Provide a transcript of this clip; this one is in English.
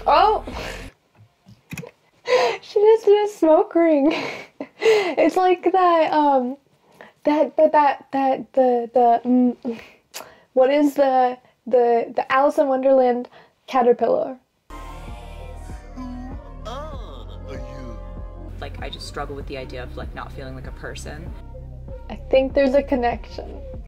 Oh! She just did a smoke ring. It's like that, what is the Alice in Wonderland caterpillar? Like, I just struggle with the idea of like not feeling like a person. I think there's a connection.